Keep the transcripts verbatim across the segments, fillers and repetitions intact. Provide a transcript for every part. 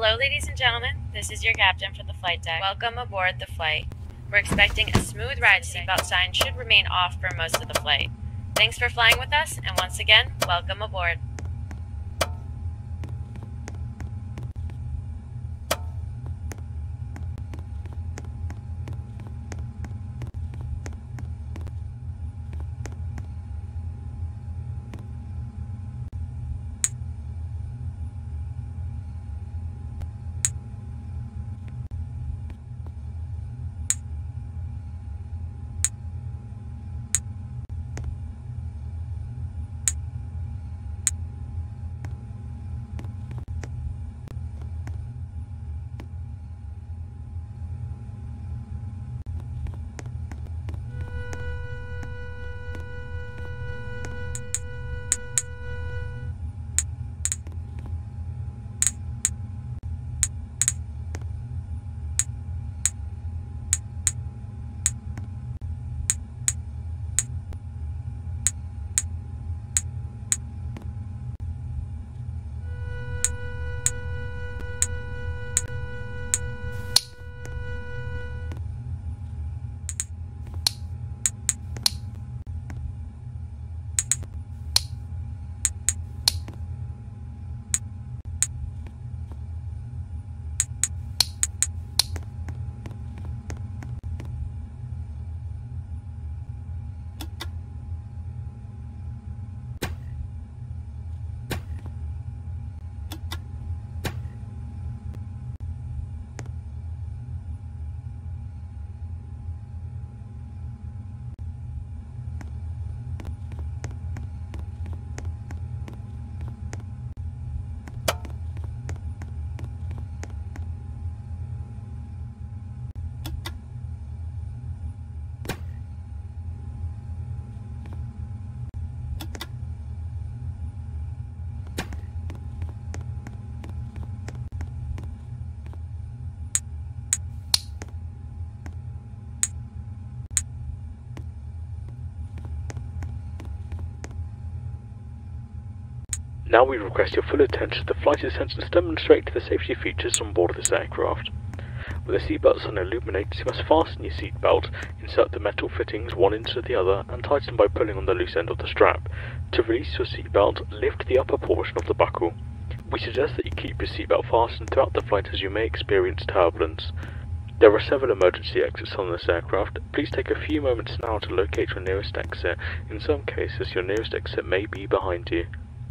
Hello ladies and gentlemen, this is your captain for the flight deck. Welcome aboard the flight. We're expecting a smooth ride. Seatbelt sign should remain off for most of the flight. Thanks for flying with us, and once again, welcome aboard. Now we request your full attention to the flight attendants demonstrate the safety features on board this aircraft. With the seatbelt sign illuminated, you must fasten your seatbelt, insert the metal fittings one into the other, and tighten by pulling on the loose end of the strap. To release your seatbelt, lift the upper portion of the buckle. We suggest that you keep your seatbelt fastened throughout the flight as you may experience turbulence. There are several emergency exits on this aircraft. Please take a few moments now to locate your nearest exit. In some cases, your nearest exit may be behind you.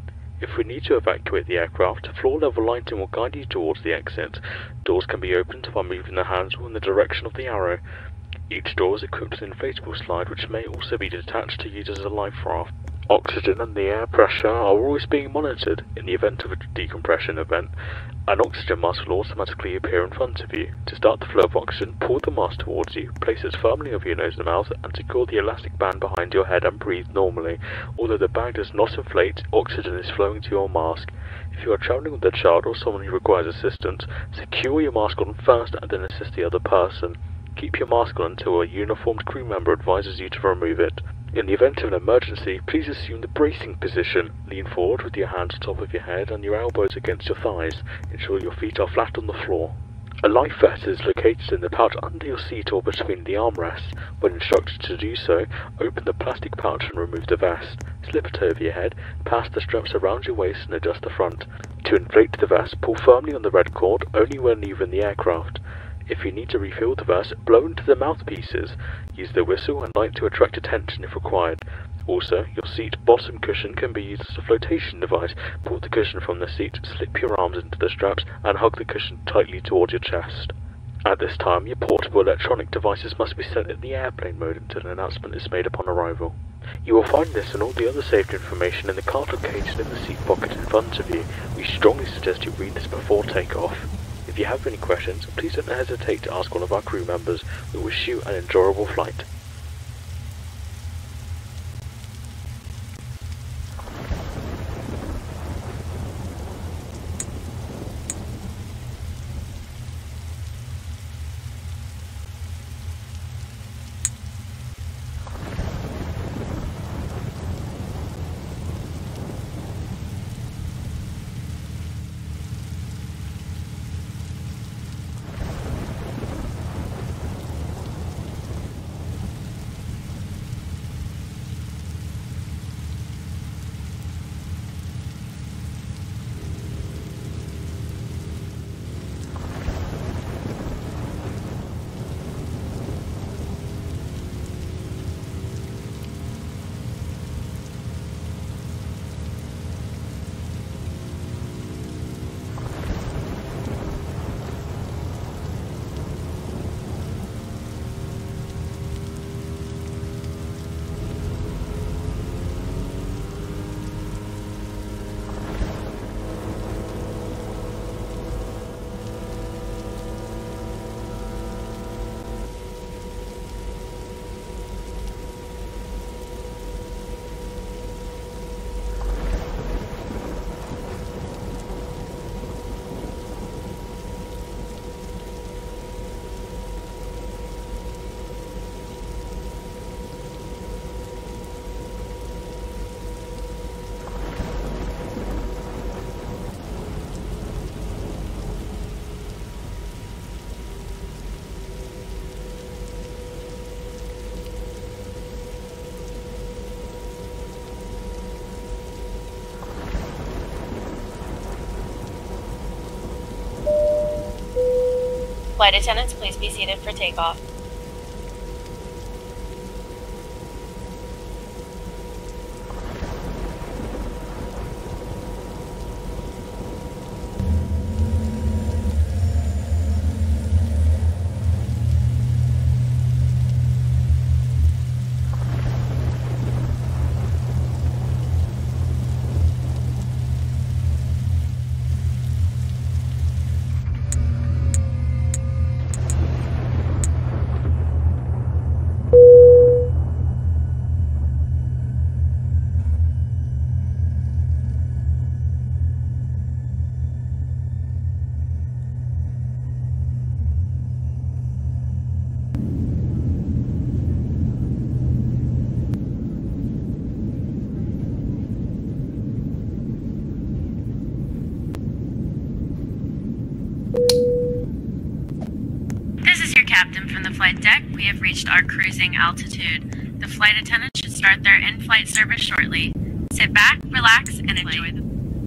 If we need to evacuate the aircraft, floor level lighting will guide you towards the exit. Doors can be opened by moving the handle in the direction of the arrow. Each door is equipped with an inflatable slide which may also be detached to use as a life raft. Oxygen and the air pressure are always being monitored. In the event of a decompression event, an oxygen mask will automatically appear in front of you. To start the flow of oxygen, pull the mask towards you, place it firmly over your nose and mouth, and secure the elastic band behind your head and breathe normally. Although the bag does not inflate, oxygen is flowing to your mask. If you are travelling with a child or someone who requires assistance, secure your mask on first and then assist the other person. Keep your mask on until a uniformed crew member advises you to remove it. In the event of an emergency, please assume the bracing position. Lean forward with your hands on top of your head and your elbows against your thighs. Ensure your feet are flat on the floor. A life vest is located in the pouch under your seat or between the armrests. When instructed to do so, open the plastic pouch and remove the vest. Slip it over your head, pass the straps around your waist and adjust the front. To inflate the vest, pull firmly on the red cord only when leaving the aircraft. If you need to refill the vest, blow into the mouthpieces. Use the whistle and light to attract attention if required. Also, your seat bottom cushion can be used as a flotation device. Pull the cushion from the seat, slip your arms into the straps, and hug the cushion tightly towards your chest. At this time, your portable electronic devices must be set in the airplane mode until an announcement is made upon arrival. You will find this and all the other safety information in the card located in the seat pocket in front of you. We strongly suggest you read this before takeoff. If you have any questions, please don't hesitate to ask one of our crew members. We wish you an enjoyable flight. Flight attendants, please be seated for takeoff. This is your captain from the flight deck. We have reached our cruising altitude. The flight attendant should start their in-flight service shortly. Sit back, relax, and enjoy the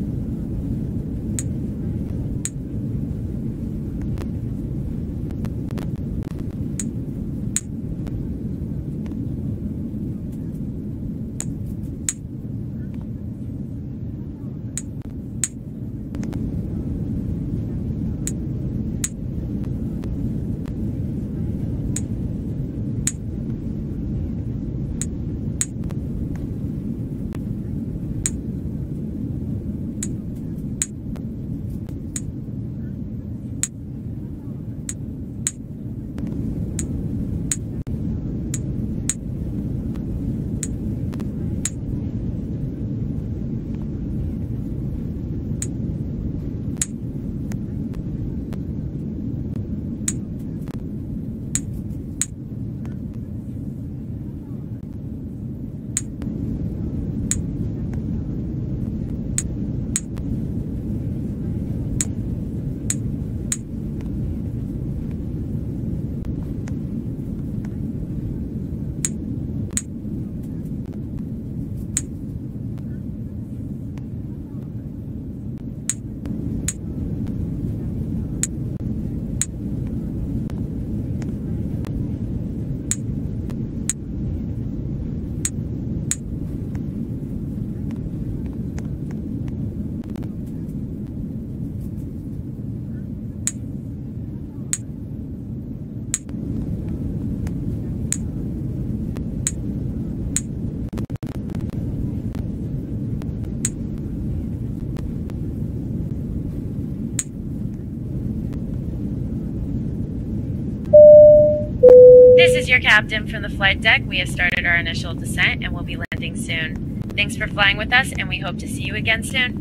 This is your captain from the flight deck. We have started our initial descent and will be landing soon. Thanks for flying with us, and we hope to see you again soon.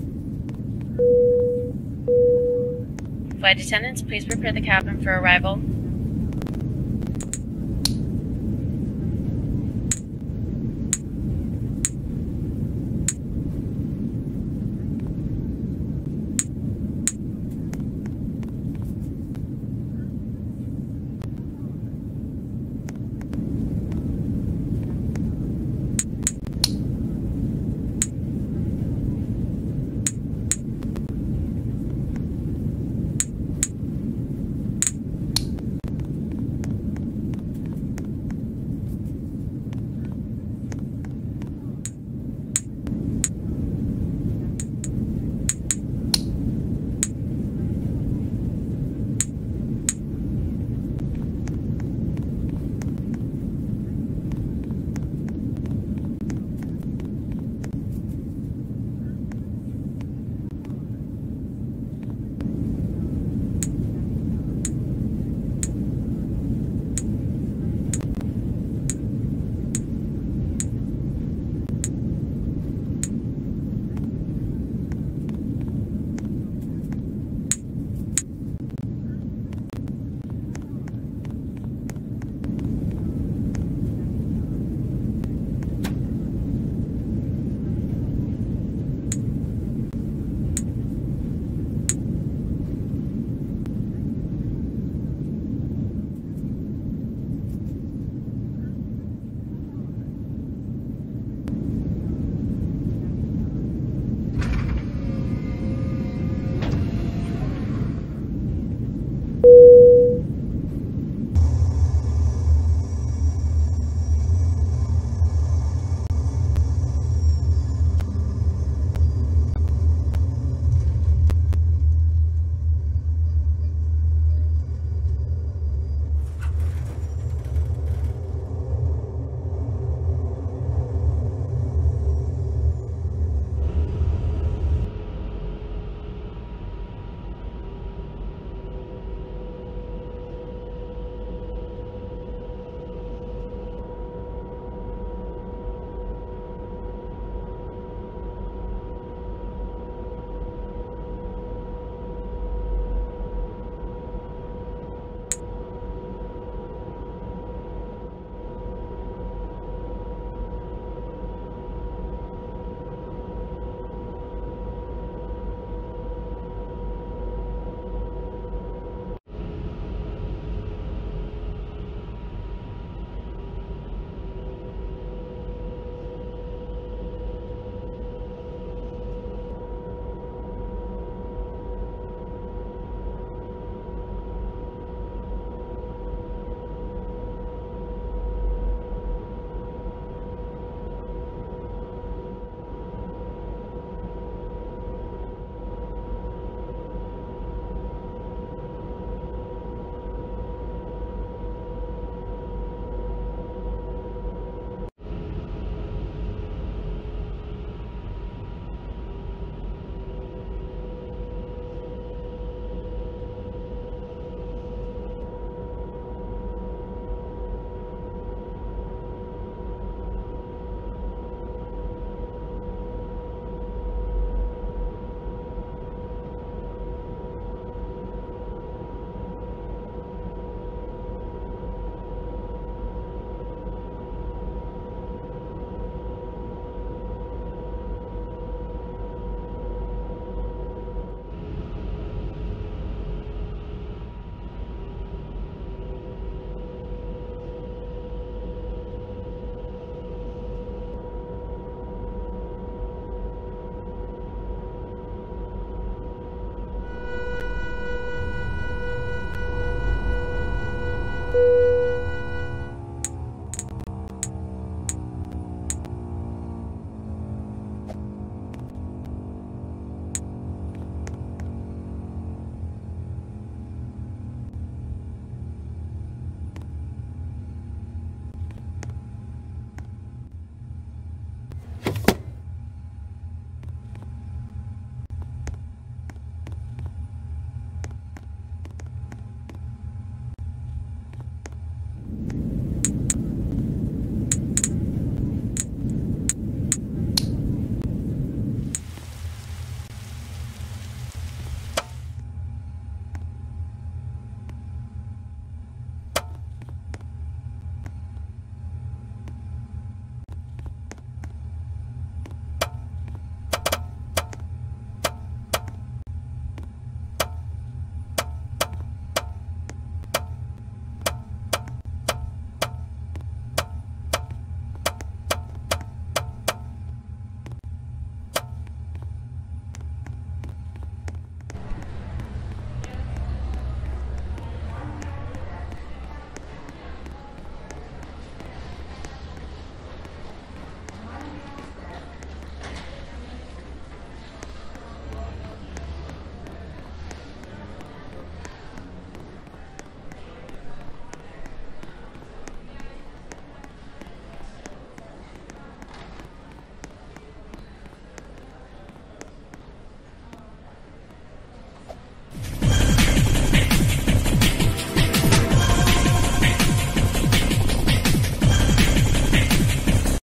Flight attendants, please prepare the cabin for arrival.